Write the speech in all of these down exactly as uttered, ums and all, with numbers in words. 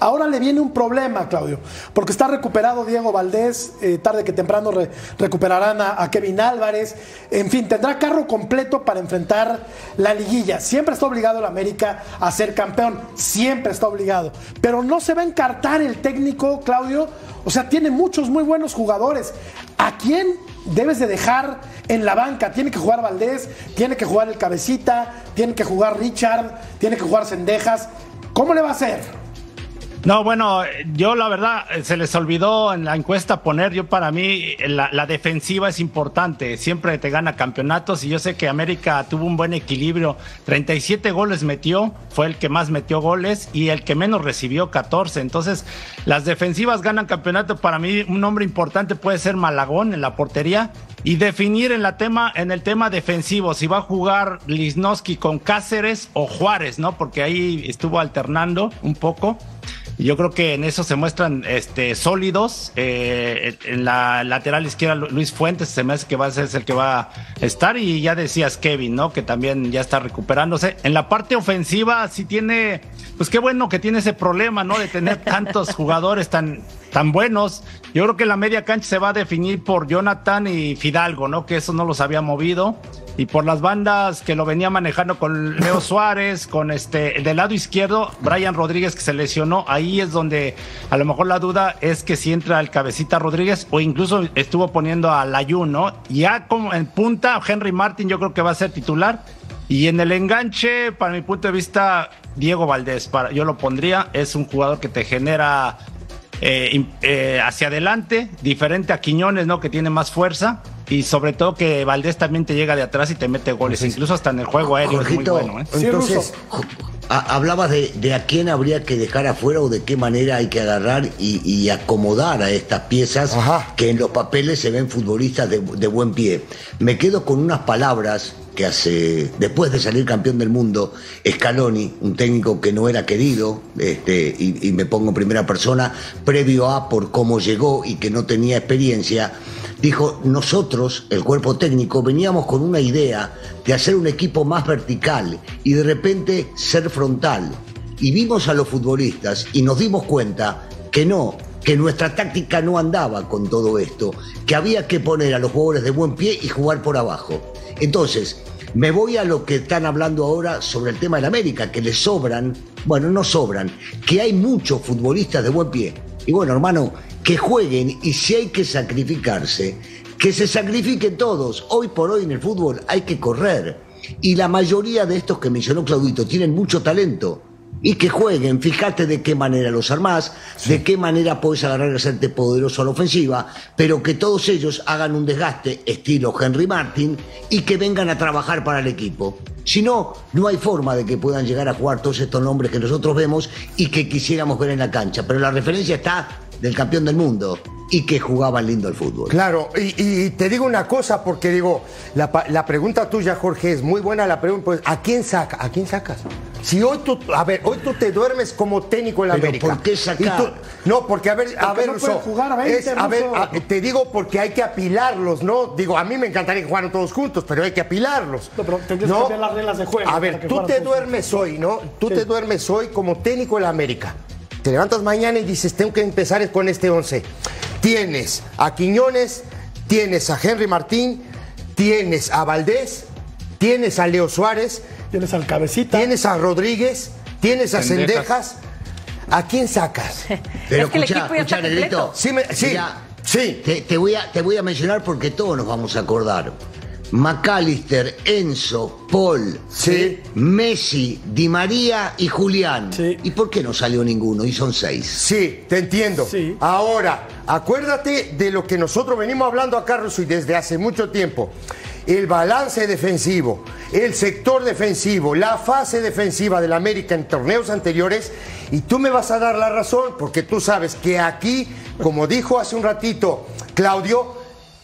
Ahora le viene un problema, Claudio, porque está recuperado Diego Valdés, eh, tarde que temprano re, recuperarán a, a Kevin Álvarez, en fin, tendrá carro completo para enfrentar la liguilla. Siempre está obligado el América a ser campeón, siempre está obligado, pero no se va a encartar el técnico, Claudio, o sea, tiene muchos muy buenos jugadores. ¿A quién debes de dejar en la banca? Tiene que jugar Valdés, tiene que jugar el Cabecita, tiene que jugar Richard, tiene que jugar Cendejas. ¿Cómo le va a hacer? No, bueno, yo la verdad se les olvidó en la encuesta poner, yo para mí la, la defensiva es importante, siempre te gana campeonatos y yo sé que América tuvo un buen equilibrio, treinta y siete goles metió, fue el que más metió goles y el que menos recibió catorce, entonces las defensivas ganan campeonato, para mí un nombre importante puede ser Malagón en la portería y definir en, la tema, en el tema defensivo si va a jugar Lichnowsky con Cáceres o Juárez, ¿no? Porque ahí estuvo alternando un poco. Yo creo que en eso se muestran este, sólidos. Eh, en la lateral izquierda, Luis Fuentes se me hace que va a ser el que va a estar. Y ya decías Kevin, ¿no? Que también ya está recuperándose. En la parte ofensiva sí tiene, pues qué bueno que tiene ese problema, ¿no? De tener tantos jugadores tan, tan buenos. Yo creo que la media cancha se va a definir por Jonathan y Fidalgo, ¿no? Que eso no los había movido. Y por las bandas que lo venía manejando con Leo Suárez, con este, del lado izquierdo, Brian Rodríguez que se lesionó, ahí es donde a lo mejor la duda es que si entra el Cabecita Rodríguez o incluso estuvo poniendo a Layún, ¿no? Ya como en punta, Henry Martin yo creo que va a ser titular. Y en el enganche, para mi punto de vista, Diego Valdés, para, yo lo pondría, es un jugador que te genera eh, eh, hacia adelante, diferente a Quiñones, ¿no? Que tiene más fuerza. Y sobre todo que Valdés también te llega de atrás y te mete goles, sí, incluso hasta en el juego aéreo. Jorgito, es muy bueno, ¿eh? Entonces, a, hablabas de, de a quién habría que dejar afuera o de qué manera hay que agarrar y, y acomodar a estas piezas. Ajá. Que en los papeles se ven futbolistas de, de buen pie. Me quedo con unas palabras que hace, después de salir campeón del mundo, Scaloni, un técnico que no era querido, este, y, y me pongo en primera persona, previo a por cómo llegó y que no tenía experiencia, dijo, nosotros, el cuerpo técnico, veníamos con una idea de hacer un equipo más vertical y de repente ser frontal. Y vimos a los futbolistas y nos dimos cuenta que no, que nuestra táctica no andaba con todo esto, que había que poner a los jugadores de buen pie y jugar por abajo. Entonces, me voy a lo que están hablando ahora sobre el tema del América, que le sobran, bueno, no sobran, que hay muchos futbolistas de buen pie. Y bueno, hermano, que jueguen y si hay que sacrificarse, que se sacrifiquen todos. Hoy por hoy en el fútbol hay que correr. Y la mayoría de estos que mencionó Claudito tienen mucho talento. Y que jueguen, fíjate de qué manera los armás, sí, de qué manera podés agarrar y hacerte poderoso a la ofensiva, pero que todos ellos hagan un desgaste estilo Henry Martin y que vengan a trabajar para el equipo. Si no, no hay forma de que puedan llegar a jugar todos estos nombres que nosotros vemos y que quisiéramos ver en la cancha. Pero la referencia está del campeón del mundo y que jugaban lindo el fútbol. Claro, y, y te digo una cosa, porque digo, la, la pregunta tuya, Jorge, es muy buena la pregunta, pues, ¿a quién saca? ¿A quién sacas? Si hoy tú, a ver, hoy tú te duermes como técnico en la ¿Pero América. por qué sacar? Tú, no, porque a ver, porque a ver, no Uso, pueden jugar a veinte, es, a ver, a, te digo porque hay que apilarlos, ¿no? Digo, a mí me encantaría que jugaran todos juntos, pero hay que apilarlos. No, pero tendrías que cambiar las reglas de juego. A ver, tú te duermes hoy, ¿no? Tú sí. te duermes hoy como técnico en la América. Te levantas mañana y dices, tengo que empezar con este once. Tienes a Quiñones, tienes a Henry Martín, tienes a Valdés, tienes a Leo Suárez, tienes al Cabecita, tienes a Rodríguez, tienes a Cendejas. ¿A quién sacas? Pero es que escucha, el equipo ya escucha, está Negrito. Sí, me, sí, Mira, sí. Te, te, voy a, te voy a mencionar porque todos nos vamos a acordar. McAllister, Enzo, Paul, sí, Messi, Di María y Julián. Sí. ¿Y por qué no salió ninguno? Y son seis. Sí, te entiendo. Sí. Ahora, acuérdate de lo que nosotros venimos hablando acá, Russo, y desde hace mucho tiempo. El balance defensivo, el sector defensivo, la fase defensiva del América en torneos anteriores, y tú me vas a dar la razón, porque tú sabes que aquí, como dijo hace un ratito Claudio,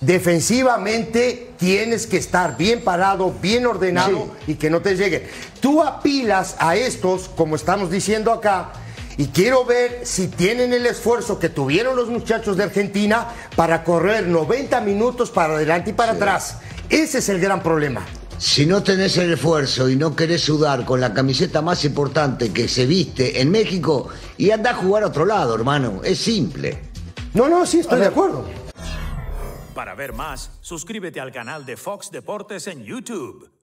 defensivamente tienes que estar bien parado, bien ordenado, sí, y que no te lleguen. Tú apilas a estos, como estamos diciendo acá, y quiero ver si tienen el esfuerzo que tuvieron los muchachos de Argentina para correr noventa minutos para adelante y para sí, atrás. Ese es el gran problema. Si no tenés el esfuerzo y no querés sudar con la camiseta más importante que se viste en México, y andá a jugar a otro lado, hermano. Es simple. No, no, sí, estoy de acuerdo. Para ver más, suscríbete al canal de Fox Deportes en YouTube.